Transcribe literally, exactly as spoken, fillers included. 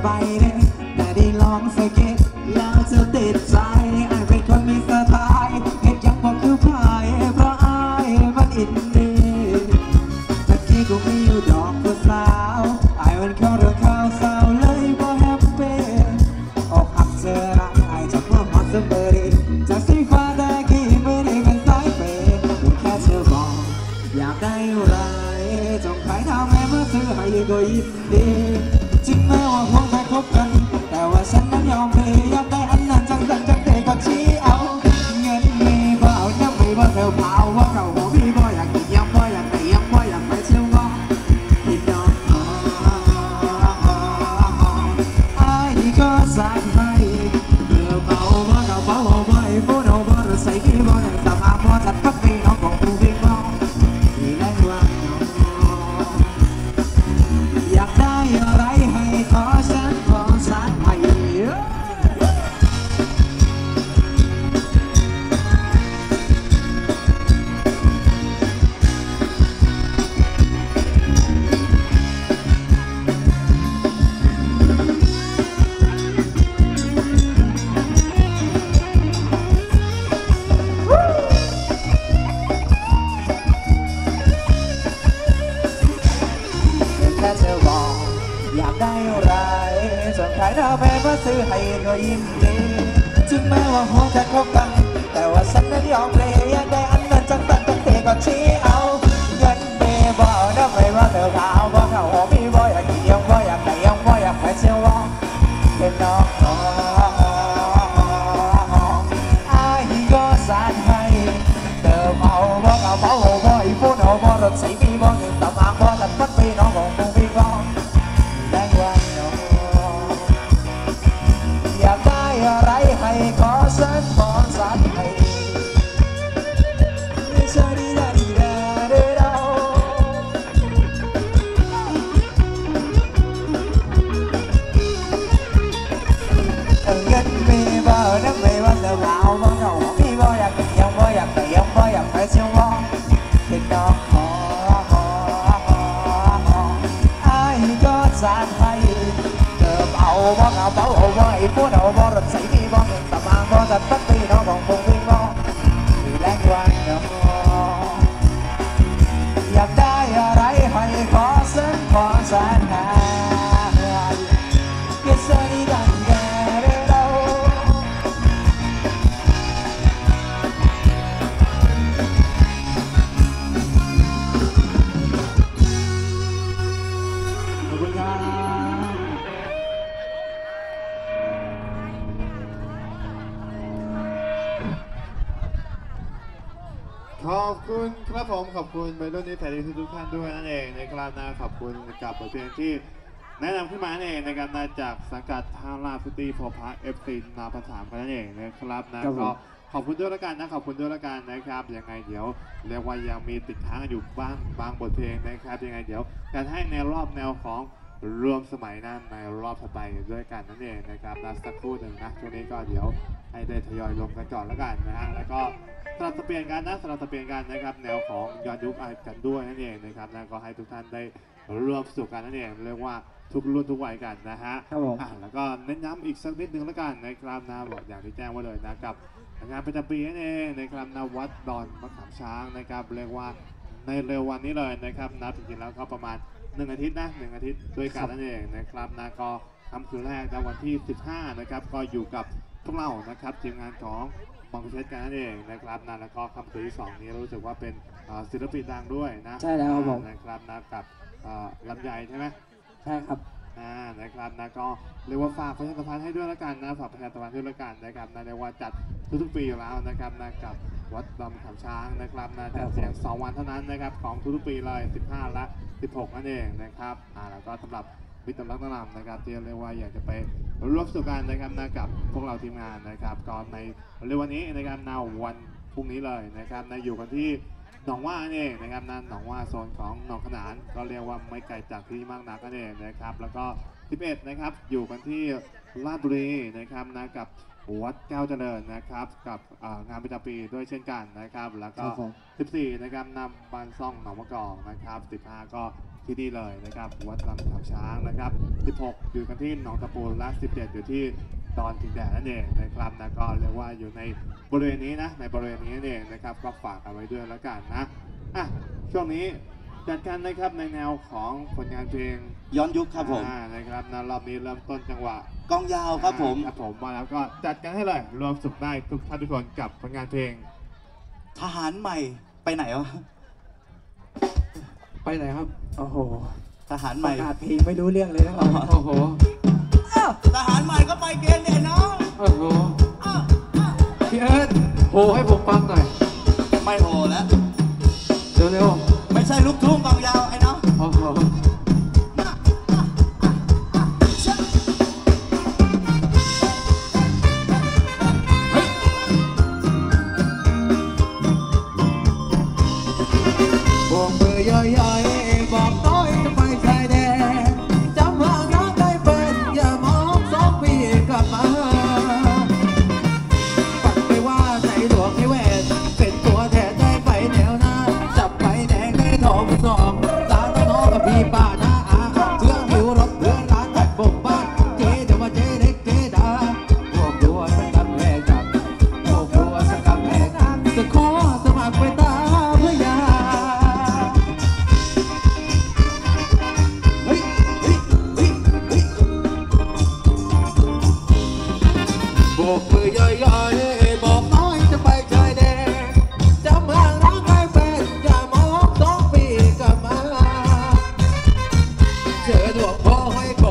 ไปเด้แต่ได้ลองสังเกตแล้วจะติดใจไอ้เป็นคนมีสไตล์เห็นยังบอกคือพายเพราะไอ้มันอินดีตะกี้กูมีอยู่ดอกผู้สาวไอ้มันเข้าเรื่องข้าวสาวเลยบ่แฮปปี้อกหักเจอรักไอ้จากเมื่อฮอตเสมอดีจากสีฟ้าแต่กี้ไม่ได้เป็นสายเปย์แค่เธอบอกอยากได้อะไรจงขายทำแม่เมื่อซื้อให้ก็ยินดีจึงแม้ว่าพวกแค่คบกันแต่ว่าฉันนั้นยอมเพย์อยากได้อันนั้นจังจังจังเตะก็ชี้เอาเงินมีเปล่าน้ำมีบ่เธอเปล่าว่าเราหัวพี่บ่อยากกินยำบ่อยากไปยำบ่อยากไปเที่ยวบ่พี่น้องไอ้ก็สั่งให้เธอเบาบ่เราเบาบ่ไอ้พวกเราบ่เราใส่พี่บ่อย่างตามอาพอจัดพักพี่น้องของกูพี่บ่พี่แรงว่าอยากได้อะไรให้ขอฉันขอฉันให้อยากได้อะไรจนขายหน้าแม่มาซื้อให้ก็ยินดีจึงแม้ว่าหัวจะคบกันแต่ว่าฉันนั้นยอมเลยอยากได้อันนั้นจังตันจังเตะก็ชี้เอาเงินมีบ่น้ำไม่ว่าเธอขาวบ่เขาหัวมีบ่อยากกินยังบ่อยากได้ยังบ่อยากไปเที่ยวบ่เป็นน้องไอ้ก็สั่งให้เติมเอาบ่เอาบ่เอาบ่อีพูดเอาบ่รถใส่ปีบ่เงินตามอ่างบ่ตัดพัดปีน้องของกูพี่บ่อยากได้อะไรให้ขอฉันขอฉันให้ไม่ใช่ดีดาดีดาเด้อเราเงินมีบ่น้ำไม่ว่าจะเอาบ่เขาพี่บ่อยากกินยังบ่อยากแต่ยังบ่อยากไปเที่ยวบ่เป็นน้องขอไอ้ก็สั่งให้เอาบ่เอาเบาเอาบ่ไอ้พวกเอาบ่รถใส่พี่บ่เงินตามอ่างบ่จัดปักปีน้องของผมพี่บ่มีแรงวันน้องอยากได้อะไรให้ขอฉันขอฉันให้เกิดสิ่งดังแก่เราขอบคุณครับขอบคุณครับผมขอบคุณไปรุ่นนี้แถวทุกท่านด้วยนั่นเองนะครับนะขอบคุณกับบทเพลงที่แนะนำขึ้นมานั่นเองนะครับนะจากสังกัดท่าราฟิตี้พอพาร์คเอฟซีนาพันสามกันนั่นเองนะครับนะก็ขอบคุณด้วยละกันนะขอบคุณด้วยละกันนะครับยังไงเดี๋ยวเรียกว่ายังมีติดค้างอยู่บ้างบางบทเพลงนะครับยังไงเดี๋ยวจะให้ในรอบแนวของรวมสมัยนั้นในรอบถัดไปด้วยกันนั่นเองนะครับนะสักครู่หนึ่งนะช่วงนี้ก็เดี๋ยวให้ได้ทยอยลงกันก่อนแล้วกันนะฮะแล้วก็สลับเปลี่ยนกันนะสลับเปลี่ยนกันนะครับแนวของย้อนยุคกันด้วยนั่นเองนะครับนะก็ให้ทุกท่านได้ร่วมสนุกกันนั่นเองเรียกว่าทุกรุ่นทุกวัยกันนะฮะอ่ะแล้วก็เน้นย้ำอีกสักนิดนึงแล้วกันนะครับนะบอกอย่างที่แจ้งไว้เลยนะกับงานประจำปีนั่นเองนะครับนะวัดดอนมะขามช้างนะครับเรียกว่าในเร็ววันนี้เลยนะครับนับจริงๆแล้วก็ประมาณหนึ่งอาทิตย์นะหนึ่งอาทิตย์ด้วยกันนั่นเองนะครับนะก็ค่ำคืนแรกในวันที่สิบห้านะครับก็อยู่กับพวกเรานะครับทีมงานของมังคุเทศกันนั่นเองนะครับนะแล้วก็ค่ำคืนที่สองนี้รู้สึกว่าเป็นศิลปินดังด้วยนะใช่แล้วครับผมนะครับนะกับลำไยใช่ไหมใช่ครับอ่านะครับนะก็เรียกว่าฝากประชาสัมพันธ์ให้ด้วยแล้วกันนะฝากประชาสัมพันธ์ด้วยแล้วกันนะครับนะเรียกว่าจัดทุกๆปีอยู่แล้วนะครับนะกับวัดดอนมะขามช้างนะครับนะจัดเสียงสองวันเท่านั้นนะครับของทุกๆปีเลยสิบห้าและสิบหกนั่นเองนะครับอ่าแล้วก็สำหรับมิตรรักนำนะครับที่เรียกว่าอยากจะไปร่วมสนุกกันนะครับนะกับพวกเราทีมงานนะครับก่อนในเร็ววันนี้นะครับในวันพรุ่งนี้เลยนะครับนะอยู่กันที่หนองว่าเองนะครับนั่นหนองว่าโซนของหนองขนานก็เรียกว่าไม่ไกลจากที่มากนักนั่นเองนะครับแล้วก็สิบเอ็ดนะครับอยู่กันที่ลาดบุรีนะครับนะกับวัดแก้วเจริญนะครับกับงานประจำปีด้วยเช่นกันนะครับแล้วก็สิบสี่นะครับนำบานซ่องหนองมะกอกนะครับสิบห้าก็ที่นี่เลยนะครับวัดลำทับช้างนะครับสิบหกอยู่กันที่หนองตะปูและสิบเจ็ดอยู่ที่ดอนถึงแดดนั่นเองนะครับนะก็เรียกว่าอยู่ในบริเวณนี้นะในบริเวณนี้นั่นเองนะครับก็ฝากเอาไว้ด้วยแล้วกันนะอ่ะช่วงนี้จัดกันนะครับในแนวของผลงานเพลงย้อนยุคครับผมนะครับนะรอบนี้เริ่มต้นจังหวะกองยาวครับผมครับผมมาแล้วก็จัดกันให้เลยรวมสุขได้ทุกท่านทุกคนกับผลงานเพลงทหารใหม่ไปไหนวะไปไหนครับโอ้โหทหารใหม่ประกาศเพลงไม่รู้เรื่องเลยนะโอ้โหทหารใหม่ก็ไปเกณฑ์เนี่ยน้องโอ้โหพี่เอิร์ธโหให้ผมฟังหน่อยไม่โหแล้วเร็วๆไม่ใช่ลูกทุ่งกองยาวไอ้น้องโอ้โหย่อยๆบอกน้อยจะไปชายแดนจำห่างรักได้เป็นอย่ามองสองปีกลับมาฝันไปว่าใจหลวงให้แหวนเป็นตัวแทนได้ไปแนวหน้าจับไปแดงได้ทองสองตาน้องกับพี่ป้าน้าอาเพื่อนหิวรถเพื่อนร้านตัดผมบ้านเจ๊เดี๋ยวมาเจ๊เล็กเจ๊ดาพวกดัวสักกำแพงจับพวกดัวสักกำแพงจะขอสมัครไปตาเพื่อยาโบกมือย่อยๆบอกน้อยจะไปชายแดนจำห่างรักให้เป็นอย่ามองสองปีกลับมาเจอดวงพ่อให้